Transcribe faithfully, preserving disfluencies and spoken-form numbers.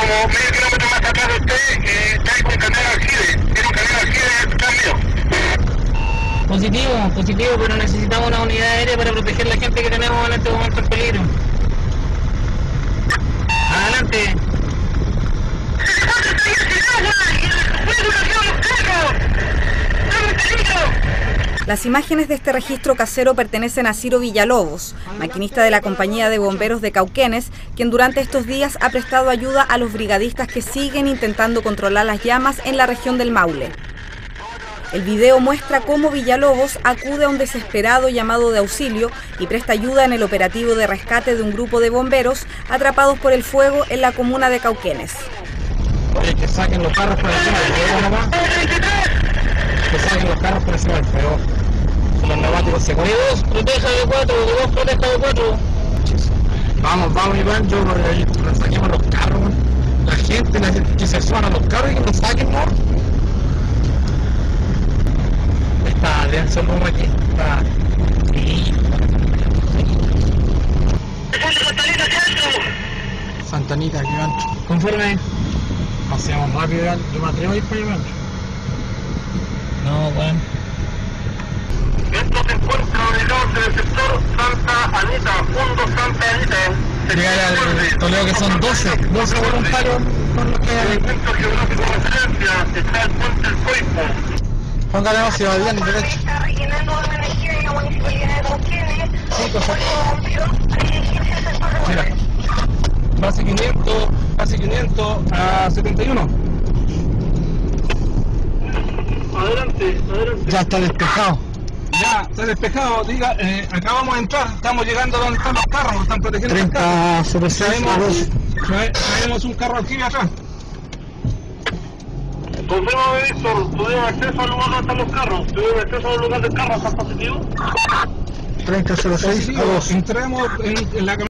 como medio kilómetro más atrás de usted, eh, está ahí con camión aljibe. Tiene un camión aljibe detrás mío. Positivo, positivo, pero necesitamos una unidad aérea para proteger a la gente que tenemos en este momento en peligro. Adelante. Las imágenes de este registro casero pertenecen a Ciro Villalobos, maquinista de la compañía de bomberos de Cauquenes, quien durante estos días ha prestado ayuda a los brigadistas que siguen intentando controlar las llamas en la región del Maule. El video muestra cómo Villalobos acude a un desesperado llamado de auxilio y presta ayuda en el operativo de rescate de un grupo de bomberos atrapados por el fuego en la comuna de Cauquenes. Oye, que saquen los carros por encima del fuego nomás. Que saquen los carros por encima del fuego. Los neumáticos se corren. De dos, proteja de cuatro, de dos, proteja de cuatro. Vamos, vamos, Iván, yo que saquemos los carros. La gente, la gente que se suban a los carros y que los saquen, ¿no? Está denso el humo aquí. Está... Sí. Santanita, aquí van. Conforme. Paseamos rápido, Iván. Yo me atrevo a ir para allá, Iván. No, weón. Esto se encuentra ubicados en el sector Santa Anita, Fondo Santa Anita. Llegar al Toledo que son doce, doce voluntarios con los que... En el punto geográfico de referencia está el puente El Coipo. Póngale más ciudadanía ni derecho. Está rellenando una energía en la municipalidad de Cauquenes. Sí, cosa. Mira. Base quinientos, base quinientos a setenta y uno. Adelante, adelante. Ya está despejado. Ya, está despejado. Diga, eh, acabamos de entrar, estamos llegando donde están los carros, nos están protegiendo los carros. Traemos, trae- traemos un carro aquí atrás. Confirma, Víctor, ¿tuvieron acceso al lugar donde están los carros? ¿Tuvieron acceso al lugar del carro? ¿Está positivo? treinta cero seis a dos. Entramos en, en la camioneta.